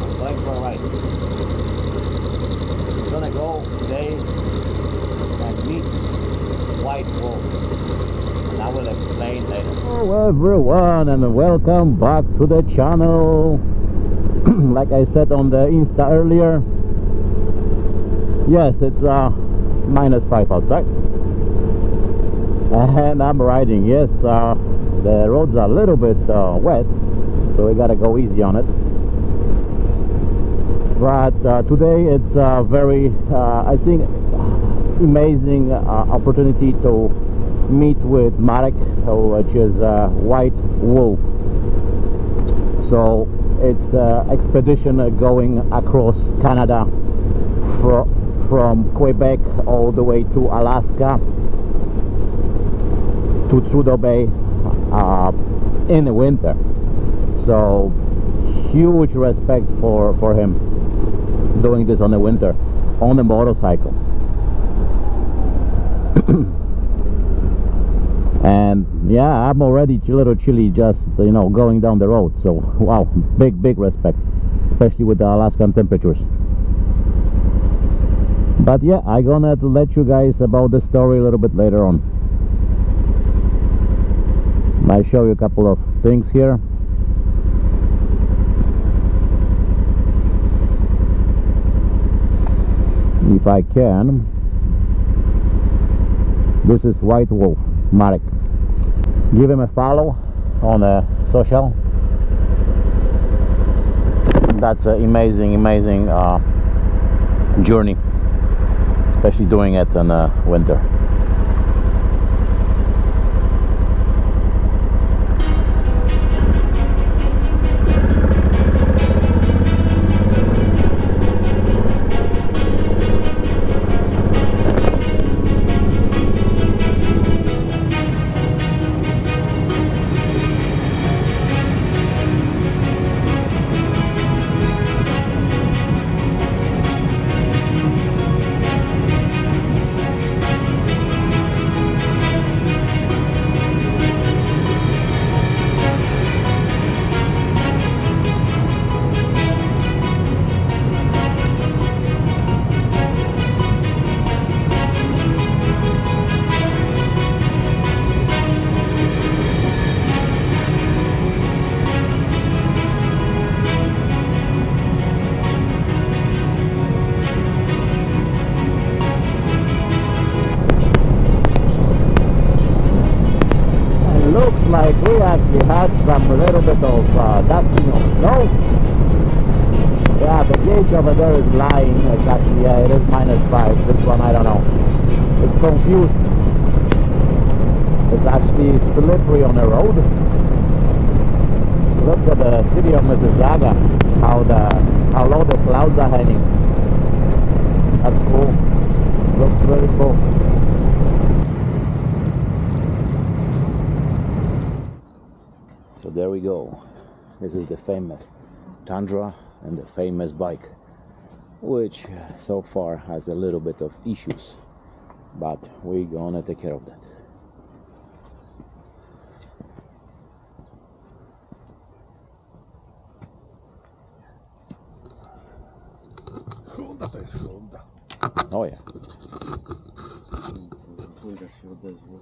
going for a ride. We're gonna go today and meet White Wolf, and I will explain later. Hello everyone, and welcome back to the channel. Like I said on the Insta earlier, yes, it's -5 outside, and I'm riding. Yes, the roads are a little bit wet, so we gotta go easy on it. But today it's a very I think amazing opportunity to meet with Marek, which is White Wolf. So it's expedition going across Canada from Quebec all the way to Alaska to Trudeau Bay in the winter. So huge respect for him doing this on the winter on a motorcycle. And yeah, I'm already a little chilly just, you know, going down the road. So wow, big respect, especially with the Alaskan temperatures. But yeah, I'm gonna let you guys about the story a little bit later on. I show you a couple of things here. If I can, this is White Wolf, Marek. Give him a follow on social. That's an amazing journey, especially doing it in winter. Looks like we actually had some little bit of dusting of snow. Yeah, the gauge over there is lying. It's actually, yeah, it is -5. This one, I don't know. It's confused. It's actually slippery on the road. Look at the city of Mississauga, how low the clouds are hanging. That's cool. Looks really cool. So there we go. This is the famous Tundra and the famous bike, which so far has a little bit of issues, but we're gonna take care of that. Honda to jest Honda. Oh yeah. Honda się odezwał.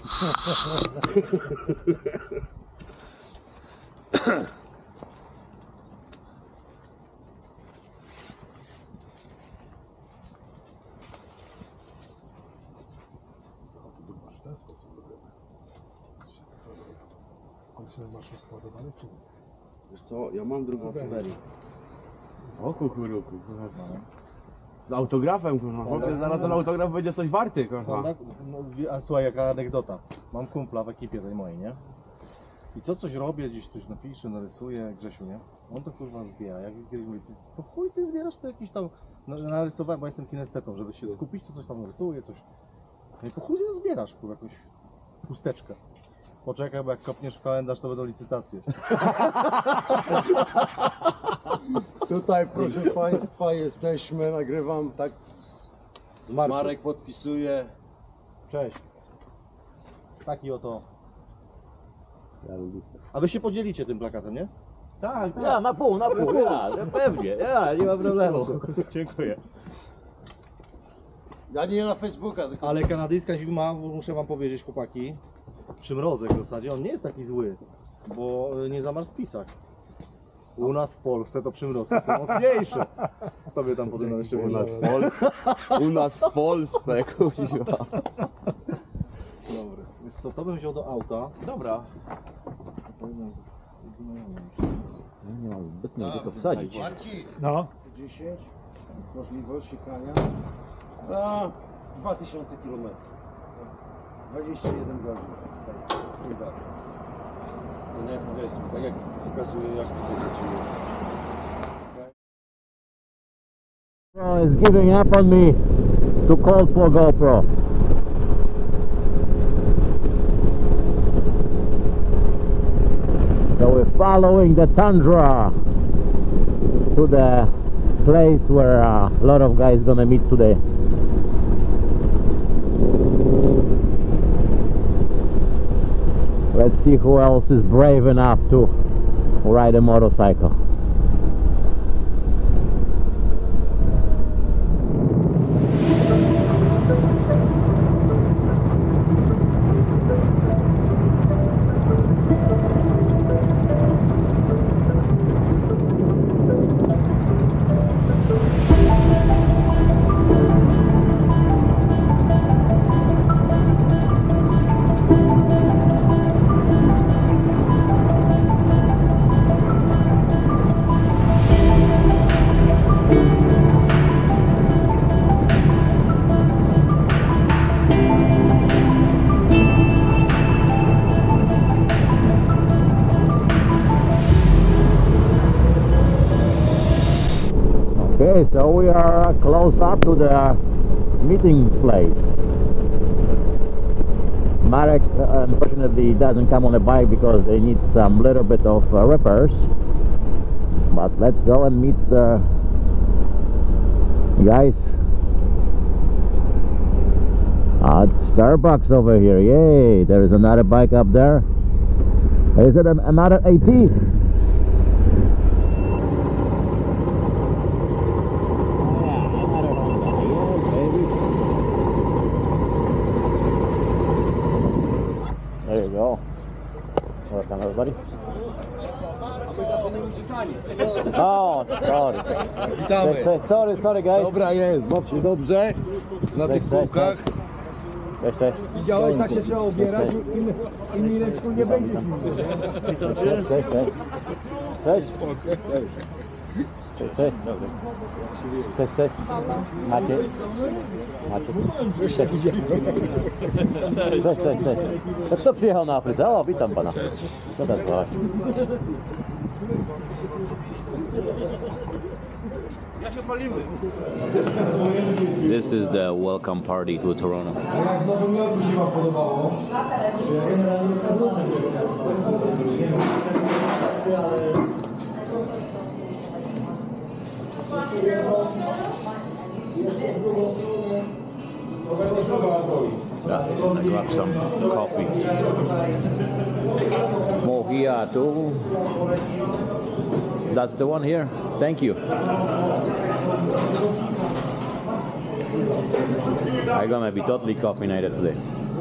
W ten sposób robimy. On się masz rozkładowany czy nie? Wiesz co, ja mam drugą Syberię. O kukuruku, z autografem, kurwa. Zaraz ten autograf będzie coś warty, kurwa. A słuchaj, jaka anegdota. Mam kumpla w ekipie tej mojej, nie? I co coś robię, gdzieś coś napiszę, narysuję, Grzesiu, nie? On to kurwa zbiera. Jak kiedyś mówi, to chuj ty zbierasz to jakiś tam, narysowałem, bo jestem kinestetą, żeby się skupić, to coś tam narysuję, coś. No i po chuj ty zbierasz, kurwa, jakąś chusteczkę. Poczekaj, bo jak kopniesz w kalendarz, to będą licytacje. Tutaj, proszę Państwa, jesteśmy, nagrywam, tak, Marek podpisuje. Cześć. Taki oto. A wy się podzielicie tym plakatem, nie? Tak, tak. Ja, na pół, ja, pewnie, ja, nie ma problemu. Dziękuję. Ja nie na Facebooka, tylko Ale kanadyjska zima, muszę wam powiedzieć, chłopaki, przymrozek w zasadzie, on nie jest taki zły, bo nie zamarł w spisach. U nas w Polsce to przymrozki są mocniejsze. Tobie tam potem jeszcze U nas w Polsce, u nas w Polsce, kuźwa. Dobra, wiesz co, to bym wziął do auta. Dobra. Nie mam zbytnio gdzie to wsadzić. Marcin, No, 10, możliwość sikania, a 2000 km. 21 godzin. Chyba. To nie powiedzmy, tak jak pokazuje, jak tutaj lecimy. GoPro is giving up on me. It's too cold for GoPro. So we're following the tundra to the place where a lot of guys gonna meet today. Let's see who else is brave enough to ride a motorcycle. Okay, so we are close up to the meeting place. Marek unfortunately doesn't come on a bike because they need some little bit of repairs. But let's go and meet the guys at Starbucks over here. Yay! There is another bike up there. Is it another AT? There you go. Welcome everybody. Oh, sorry. Witamy. Sorry guys. Dobra jest, baw się dobrze na tych kółkach. Cześć. widziałeś, tak się trzeba ubierać i mineczku nie będzie zimno. Cześć. Macie. Cześć. To kto przyjechał na Afryce? O, witam pana. Co tam właśnie? This is the welcome party to Toronto. Jak w Nowym Jorku się wam podobało? Yeah, I grab some coffee. Mojito. That's the one here. Thank you. I'm gonna be totally caffeinated today.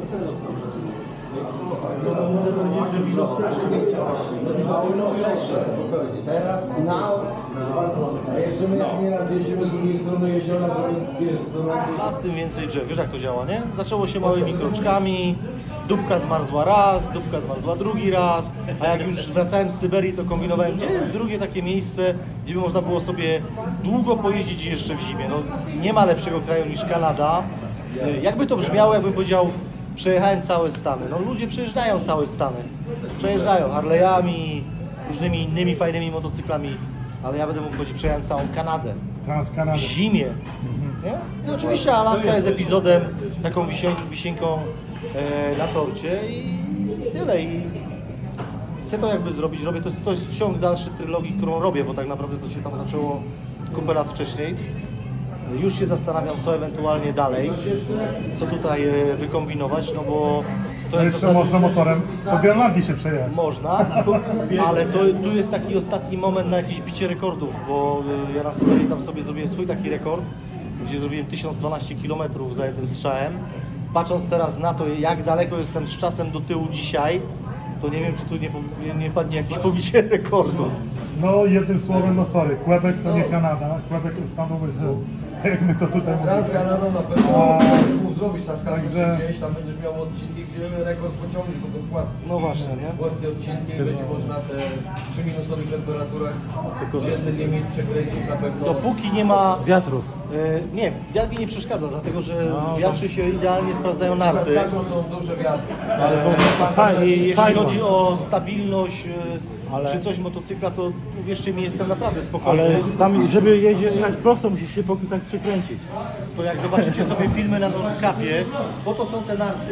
Teraz, a jeszcze my jak nieraz jeździmy z drugiej strony jeziora, żeby wiesz, Las, tym więcej drzew. Wiesz jak to działa, nie? Zaczęło się małymi kroczkami, dupka zmarzła raz, dupka zmarzła drugi raz, a jak już wracałem z Syberii, to kombinowałem, gdzie jest drugie takie miejsce, gdzie by można było sobie długo pojeździć jeszcze w zimie. No, nie ma lepszego kraju niż Kanada. Jakby to brzmiało, jakbym powiedział, przejechałem całe Stany. No ludzie przejeżdżają całe Stany. Przejeżdżają Harley'ami, różnymi innymi fajnymi motocyklami, ale ja będę mógł powiedzieć, przejechałem całą Kanadę. Transkanadę. W zimie. Nie? I oczywiście Alaska jest epizodem, taką wisienką na torcie i tyle. I chcę to jakby zrobić, to jest ciąg dalszy trylogii, którą robię, bo tak naprawdę to się tam zaczęło kupę lat wcześniej. Już się zastanawiam, co ewentualnie dalej, co tutaj wykombinować, no bo to jest Jeszcze można motorem po Grenlandii się przejechać. można, ale tu jest taki ostatni moment na jakieś bicie rekordów, bo ja na sobie tam zrobiłem swój taki rekord, gdzie zrobiłem 1012 km za jednym strzałem. Patrząc teraz na to, jak daleko jestem z czasem do tyłu dzisiaj, to nie wiem, czy tu nie padnie jakieś pobicie rekordu. No jednym słowem, no sorry, Quebec to nie Kanada, Quebec to Stan USA. Jak my to tutaj Raz z mówimy. Kanadą na pewno będziesz mógł zrobić Saskatchewan Także- czy gdzieś, tam będziesz miał odcinki, gdzie rekord pociągniesz, bo są płaskie. No właśnie, nie? Płaskie odcinki, będzie można te przy minusowych temperaturach dzienny limit przekręcić na pewno. Dopóki nie ma wiatrów. Nie, wiatr mi nie przeszkadza, dlatego że wiatry się idealnie sprawdzają narty. Saskatchewan są duże wiatry. Jeśli chodzi o stabilność czy coś motocykla, to uwierzcie mi, jestem naprawdę spokojny. Ale tam, żeby jechać prosto, musisz się tak przykręcić. To jak zobaczycie sobie filmy na Nordkapie, bo to są te narty.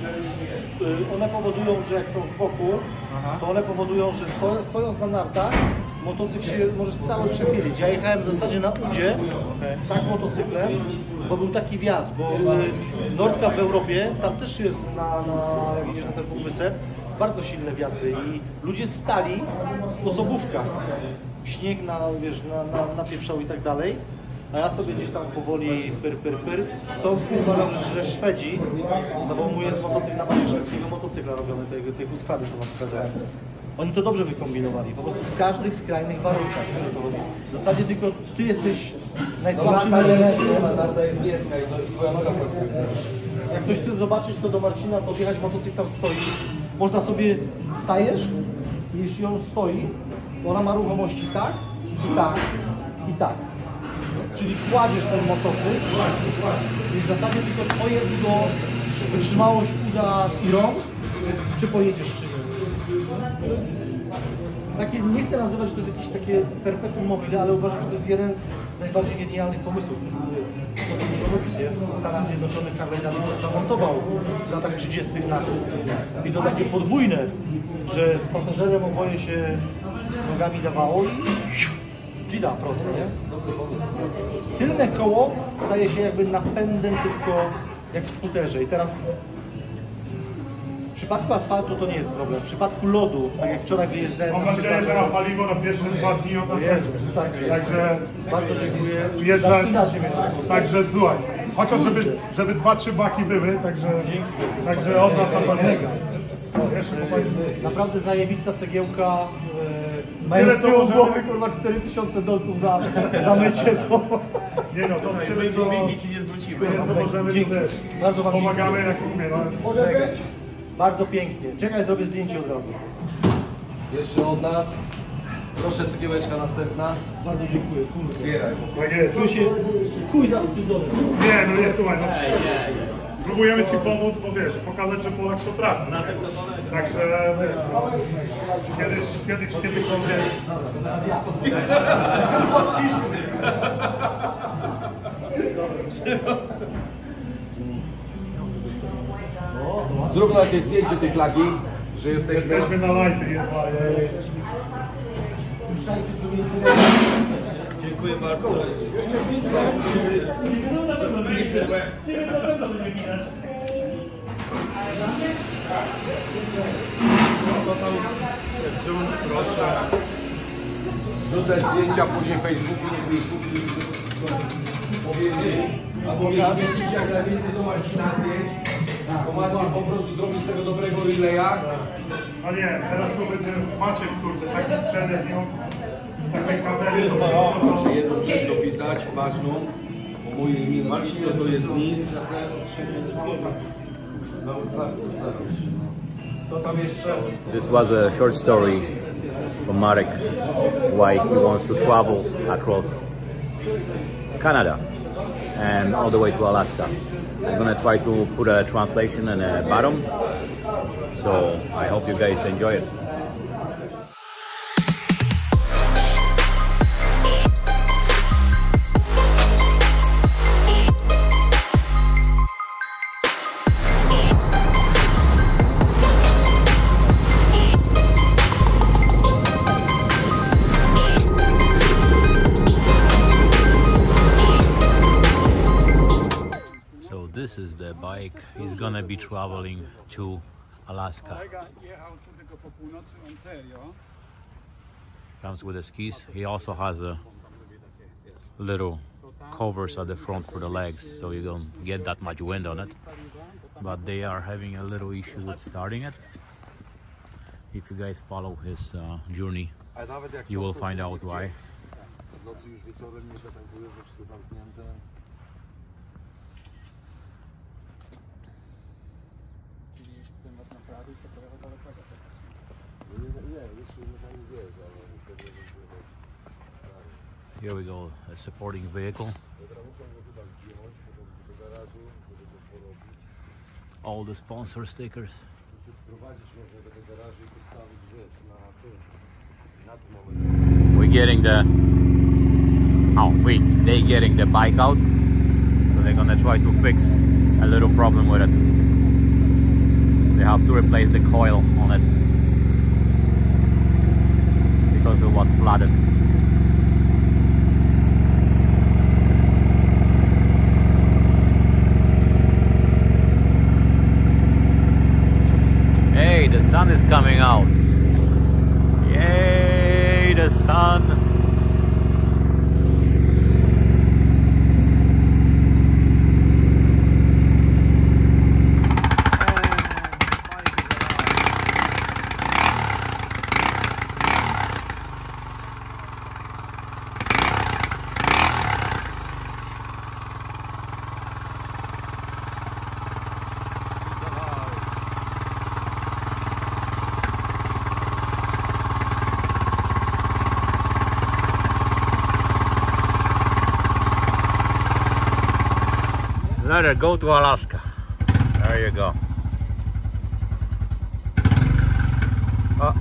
One powodują, że jak są z boku, to one powodują, że stojąc na nartach, motocykl się może cały przechylić. Ja jechałem w zasadzie na udzie, tak motocyklem, bo był taki wiatr, bo Nordkap w Europie, tam też jest jak jedziesz na ten półwysep, bardzo silne wiatry i ludzie stali w osobówkach. Śnieg napieprzał i tak dalej. A ja sobie gdzieś tam powoli pyr. Stąd uważam, że Szwedzi, no bo mój jest motocykl na bazie szwedzkiego motocykla robiony, tej Husqvarny, co wam pokazałem. Oni to dobrze wykombinowali, po prostu w każdych skrajnych warunkach. W zasadzie tylko ty jesteś najsłabszym elementem. Narta jest giętka i twoja noga pracuje. Jak ktoś chce zobaczyć, to do Marcina podjechać, motocykl tam stoi. Można sobie, stajesz, jeśli on stoi, to ona ma ruchomości tak, i tak, i tak. Czyli kładziesz ten motocykl i w zasadzie tylko twoje wytrzymałość uda i rąk, czy pojedziesz, czy nie. To jest takie, nie chcę nazywać, że to jest jakieś takie perpetuum mobile, ale uważam, że to jest jeden z najbardziej genialnych pomysłów, który w Stanach Zjednoczonych Harley Davidson zamontował w latach 30. NATO. I to takie podwójne, że z pasażerem oboje się nogami dawało i Gida prosto, nie? Tylne koło staje się jakby napędem tylko jak w skuterze. I teraz w przypadku asfaltu to nie jest problem. W przypadku lodu, tak jak wczoraj wyjeżdżałem Mam na nadzieję, przykład, że ma paliwo na pierwsze 2 dni od nas Jezu, będzie. tak, Także bardzo dziękuję. Wjeżdżać, Zaspinacie mnie. także słuchaj, chociaż żeby 2-3 baki były, także od nas na pewno. Jeszcze popatrzmy. Naprawdę zajebista cegiełka. Tyle, Mając co tyłu możemy- głowy, kurwa, 4000 dolców za mycie, to... Nie no, to tyle co, ci nie zwrócimy. tyle co możemy, Dzięki. wiesz, Bardzo wam pomagamy jak mówię. No. Może być. Bardzo pięknie. Czekaj, zrobię zdjęcie od razu. Jeszcze od nas. Proszę, cegiełeczka następna. Bardzo dziękuję. Kurde. Zbieraj. Tak jest. Czuję się chuj zawstydzony. Nie, no nie, słuchaj, no. Próbujemy Ci pomóc, bo wiesz, pokazać, że Polak potrafi. Także wiesz, kiedykolwiek. Zróbmy jakieś zdjęcie tej flagi, że jesteśmy. Jesteśmy na live, jest Dziękuję bardzo. Wrzucać zdjęcia, później Facebooki, nie Facebooki. Powiedzieć, albo wyświetlić jak najwięcej do Marcina zdjęć. Bo Marcin po prostu zrobi z tego dobrego relaya. A nie, teraz to będzie Maciek, kurde, taki sprzedek i on takiej kamery. Proszę jedną rzecz dopisać, ważną. Bo moje imię nazwisko to jest nic. To tam jeszcze. This was a short story from Marek, why he wants to travel across Canada and all the way to Alaska. I'm gonna try to put a translation in the bottom, so I hope you guys enjoy it. the bike. He's gonna be traveling to Alaska. Comes with the skis. He also has a little covers at the front for the legs, so you don't get that much wind on it. But they are having a little issue with starting it. If you guys follow his journey, you will find out why. Here we go, a supporting vehicle. All the sponsor stickers. We're getting the they getting the bike out, so they're gonna try to fix a little problem with it. They have to replace the coil on it because it was flooded. Hey, the sun is coming out. Yay, the sun. Let her go to Alaska. There you go. Oh.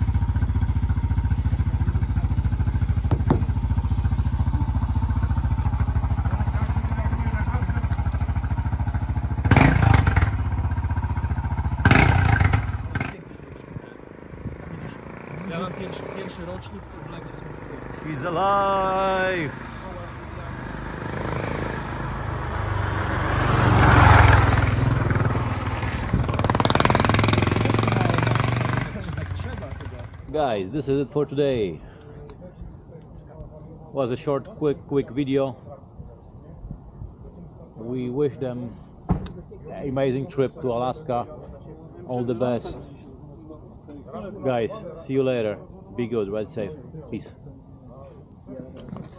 Ja mam pierwszy rocznik, problemy są z tym. She's alive! Guys, this is it for today. Was a short, quick video. We wish them an amazing trip to Alaska. All the best. Guys, see you later. Be good, ride safe. Peace.